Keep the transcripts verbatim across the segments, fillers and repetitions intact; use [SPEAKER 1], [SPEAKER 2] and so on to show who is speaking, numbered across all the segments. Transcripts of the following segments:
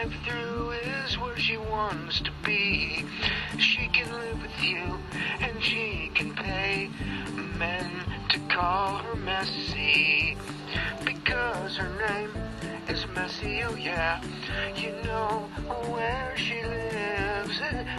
[SPEAKER 1] drive-through is where she wants to be. She can live with you, and she can pay men to call her messy, because her name is Messy, oh yeah. You know where she lives.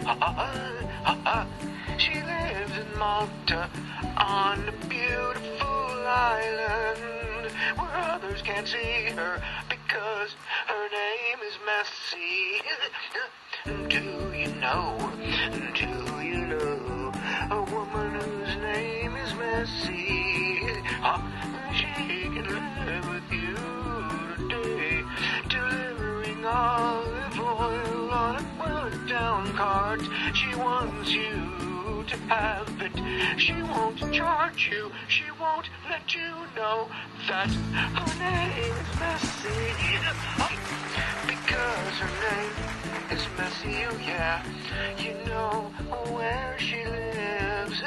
[SPEAKER 1] She lives in Malta, on a beautiful island, where others can't see her, because her name is Messy. Do you know, do you know, a woman whose name is Messy? She can live with you today, delivering olive oil on a well down cart. She wants you to have it. She won't charge you. She won't let you know that her name is Messy, because her name is Messy, oh yeah. You know where she lives.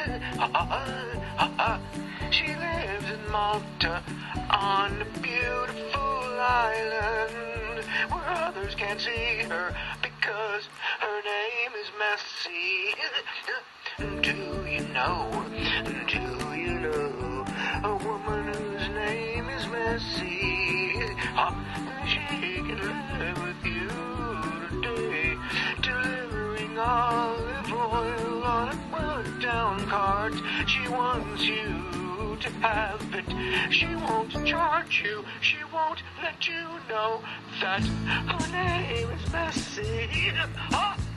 [SPEAKER 1] She lives in Malta, on a beautiful island, where others can't see her, because her name is Messy. Do you know, do you know, a woman whose name is Messy? She can live with you today, delivering olive oil on a well-down cart. She wants you to have it. She won't charge you. She won't let you know that her name is Messy.